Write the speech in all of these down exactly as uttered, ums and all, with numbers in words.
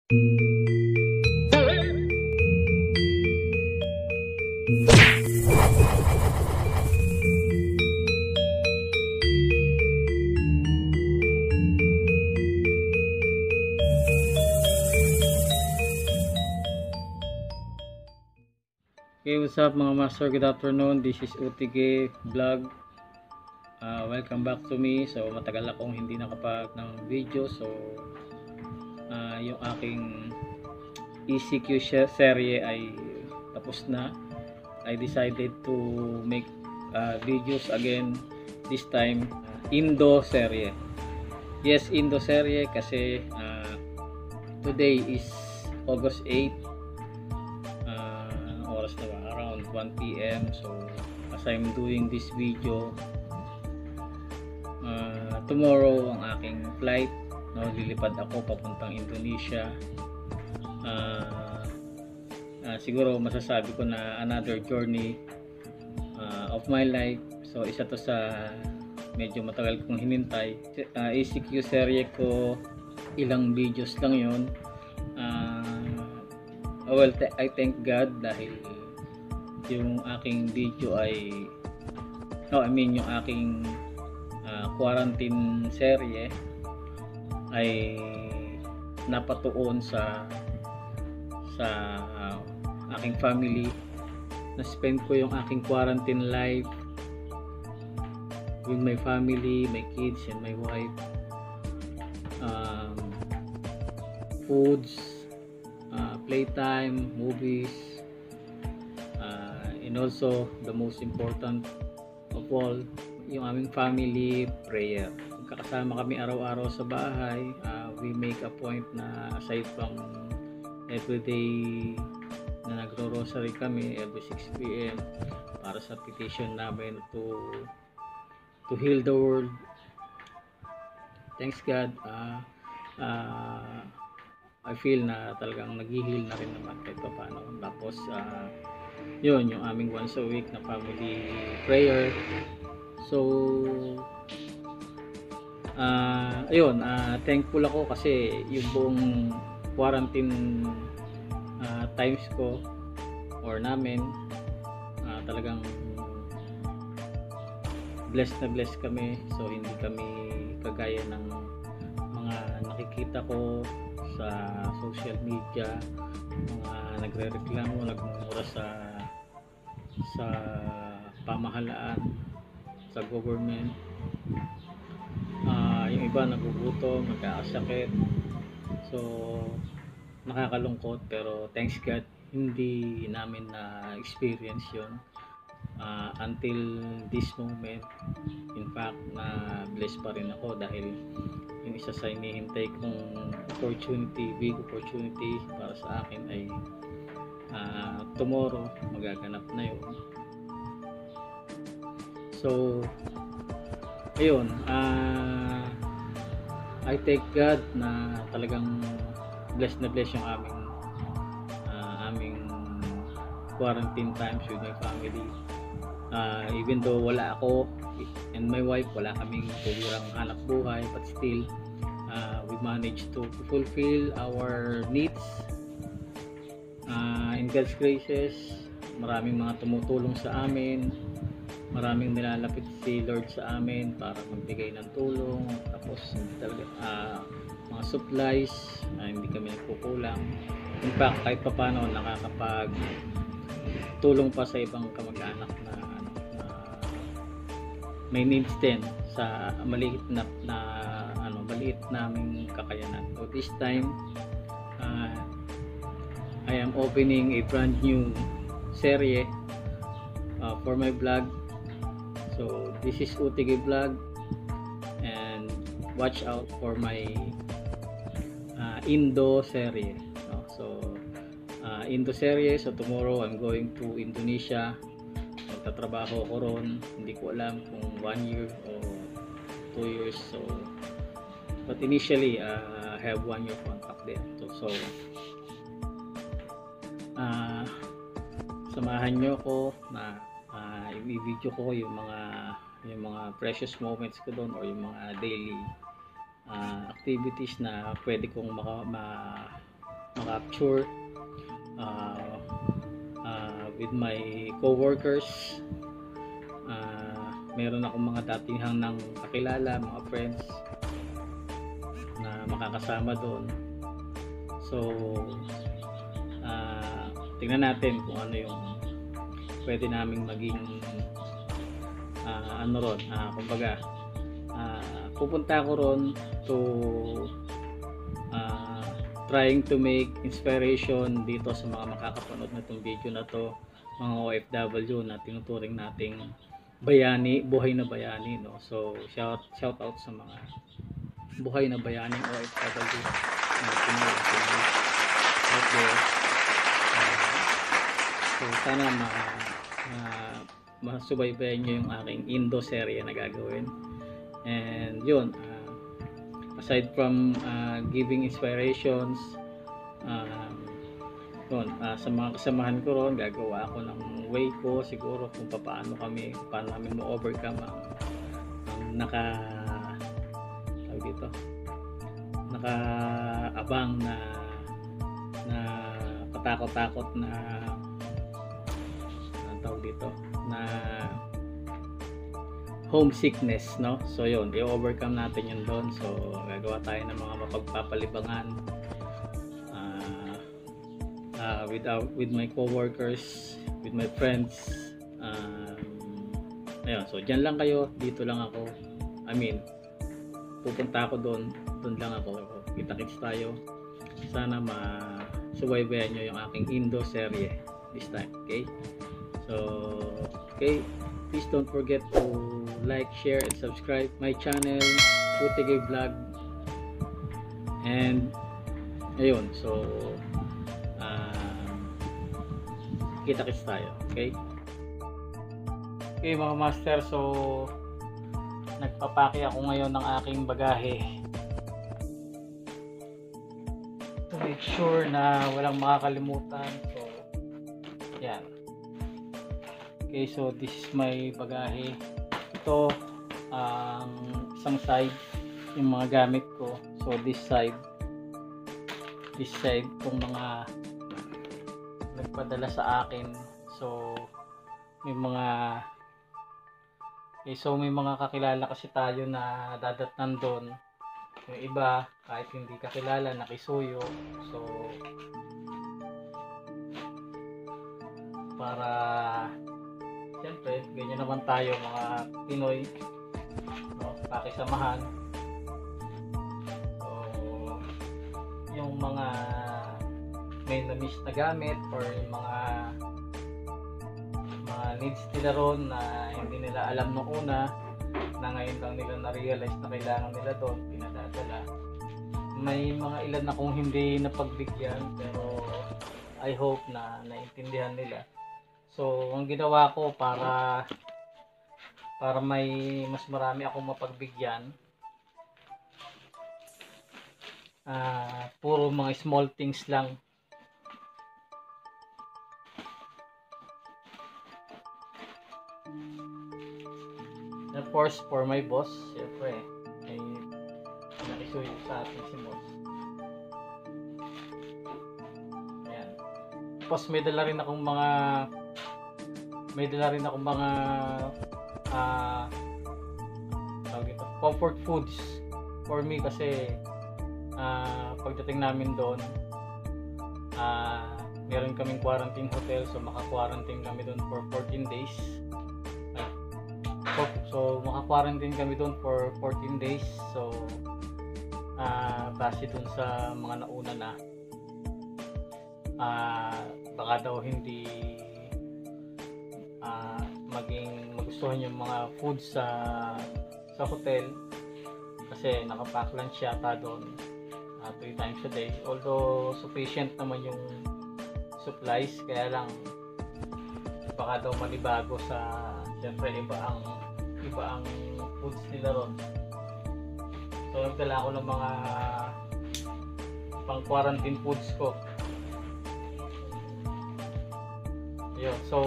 Okay, what's up mga master? Good afternoon. This is U T G Vlog. Uh, welcome back to me. So matagal akong hindi nakapag ng video. So uh, yung aking E C Q serye ay tapos na. I decided to make uh, videos again. This time uh, Indo serye. Yes, Indo serye kasi uh, today is August eighth. Oras na ba? Around one P M So as I'm doing this video, uh, tomorrow ang aking flight, no, lilipad ako papuntang Indonesia. uh, uh, siguro masasabi ko na another journey uh, of my life. So isa to sa medyo matagal kong hinintay. uh, E C Q serye ko, ilang videos lang yon. uh, Oh, well, I thank God dahil yung aking video ay no, I mean yung aking uh, quarantine serye ay napatuon sa sa uh, aking family. Na-spend ko yung aking quarantine life with my family, my kids and my wife. Um, foods, Uh, playtime, movies, uh, and also the most important of all, yung aming family prayer. Magkakasama kami araw-araw sa bahay. Uh, we make a point na aside from everyday na nagro-rosary kami every six P M para sa petition namin to to heal the world. Thanks God. Uh, uh, I feel na talagang nag-heal na rin naman kahit pa paano. Tapos uh, yun yung aming once a week na family prayer. So uh, ayun, uh, thankful ako kasi yung buong quarantine uh, times ko or namin, uh, talagang blessed na blessed kami. So hindi kami kagaya ng mga nakikita ko sa social media, mga nagrereklamo, nagmumura sa sa pamahalaan, sa government. Uh, yung iba nagugutom, nagkakasakit. So nakakalungkot, pero thanks God hindi namin na experience yun uh, until this moment. In fact, na blessed pa rin ako dahil yung isa sa hinihintay kong opportunity, big opportunity para sa akin ay uh, tomorrow magaganap na yun. So ayun, uh, I thank God na talagang blessed na blessed yung aming uh, aming quarantine times with my family. Uh, even though wala ako and my wife, wala kaming tulirang hanap buhay, but still uh, we managed to fulfill our needs. Uh, in God's graces, maraming mga tumutulong sa amin, maraming nilalapit si Lord sa amin para magbigay ng tulong. Tapos hindi talaga uh, mga supplies, uh, hindi kami nagkukulang. In fact, kahit pa paano nakakapag tulong pa sa ibang kamag-anak na may needs din sa maliit na, na ano maliit naming kakayanan. So this time uh, I am opening a brand new serye uh, for my vlog. So this is U T G Vlog, and watch out for my uh, Indo serye. No? So uh, Indo serye. So tomorrow I'm going to Indonesia. Magtatrabaho ko ron. Hindi ko alam kung one year or two years. So, but initially, uh, I have one year contract there. So, so uh, samahan nyo ko na uh, i-video ko yung mga yung mga precious moments ko doon, or yung mga daily uh, activities na pwede kong maka, ma, ma-capture uh, uh, with my co-workers. Uh, meron akong mga datihang ng kakilala, mga friends na makakasama doon. So uh, tingnan natin kung ano yung pwede naming maging uh, ano ron, uh, kumbaga uh, pupunta ako ron to uh, trying to make inspiration dito sa mga makakapanood na itong video na to, mga O F W na tinuturing nating bayani, buhay na bayani, no? So shout shout out sa mga buhay na bayani O F W na Pinoy out there. Uh, so sana ma, ma masubaybayan nyo yung aking Indo serye na gagawin. And yun, uh, aside from uh, giving inspirations, uh, yun, uh, sa mga kasamahan ko ron, gagawa ako ng way ko siguro kung paano kami, paano namin ma-overcome ang, ang naka tawag dito, naka-abang na na katakot-takot na ang tawag dito, na homesickness, no? So yun, i-overcome natin yun doon. So gagawa tayo ng mga mapagpapalibangan uh, uh, with, uh, with my co-workers, with my friends. Um, ayun, so dyan lang kayo, dito lang ako. I mean, pupunta ako doon, doon lang ako. Kita-kits tayo. Sana ma-subaybayan nyo yung aking Indo serye this time, okay? So, okay, please don't forget to like, share, and subscribe my channel, Putigay Vlog. And ayun, so uh, kita-kits tayo, okay? Okay mga master, so nagpapaki ako ngayon ng aking bagahe to make sure na walang makakalimutan. So yan. Okay, so this is my bagahe. Ito ang um, isang side yung mga gamit ko. So this side, this side kung mga nagpadala sa akin. So may mga okay, so may mga kakilala kasi tayo na dadatnan doon. Yung iba kahit hindi kakilala, nakisuyo. So para siyempre, ganyan naman tayo mga Pinoy, no? Pakisamahan. So, yung mga may na-miss na gamit or yung mga mga needs nila ron na hindi nila alam nung una, na ngayon lang nila na-realize na kailangan nila doon, pinadadala. May mga ilan akong hindi napagbigyan, pero I hope na naintindihan nila. So, ang ginawa ko para para may mas marami akong mapagbigyan, uh, puro mga small things lang. Of course, for my boss, syempre, may nakisuyo sa atin si boss. Ayan. Tapos may dala rin akong mga may dala rin akong mga uh, comfort foods for me kasi uh, pagdating namin doon, uh, meron kaming quarantine hotel, so maka-quarantine kami doon for fourteen days. So maka-quarantine kami doon for fourteen days. So uh, base doon sa mga nauna na, uh, baka daw hindi Uh, maging magustuhan yung mga food sa sa hotel kasi nakapack lunch yata doon uh, three times a day, although sufficient naman yung supplies, kaya lang baka daw malibago sa siyempre iba ang iba ang foods nila ron. So nagdala ako ng mga pang quarantine foods ko. Yun, so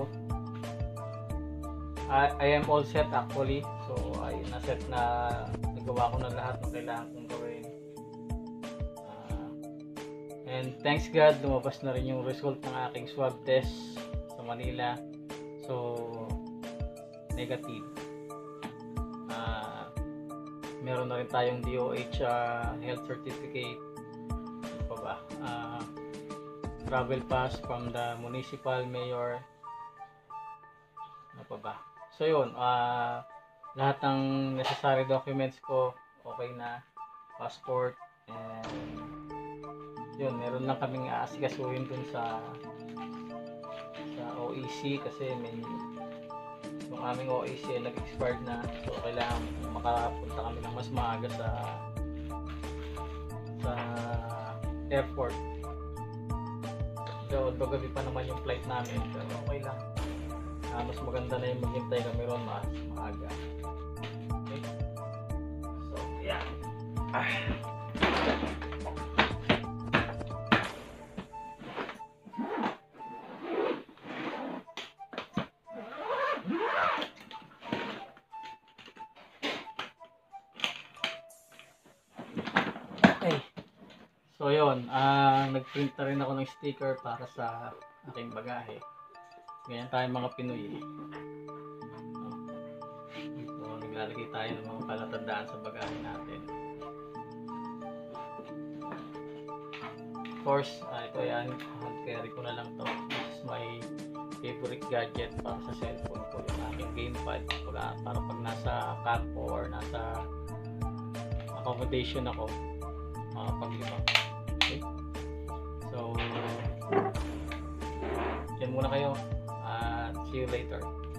I, I am all set actually. So ay na-set na, nagawa ko na lahat ng kailangan kong gawin. Uh, and And thanks God, lumabas na rin yung result ng aking swab test sa Manila. So, negative. Uh, meron na rin tayong D O H uh, health certificate. Ano pa ba? Uh, travel pass from the municipal mayor. Ano pa ba? So yun, uh, lahat ng necessary documents ko okay na. Passport, and yun, meron lang kaming aasikasuhin dun sa sa O E C kasi may yung aming O E C ay nag-expired na, so kailangan makapunta kami ng mas maaga sa sa airport. So, although gabi pa naman yung flight namin, pero okay lang. Uh, mas maganda na yung maghintay kami ron mas maaga. Okay? So, yeah. Ah. Okay. So yun, uh, nag-print na rin ako ng sticker para sa aking bagahe. Ganyan tayo mga Pinoy eh. So, naglalagay tayo ng mga palatandaan sa bagahe natin. Of course, uh, ito yan, hand carry ko na lang to. This is my favorite gadget para sa cellphone ko, yung aking gamepad para, para pag nasa campo or nasa accommodation ako, makapaglibang. Okay? So, yan muna kayo. Uh, see you later.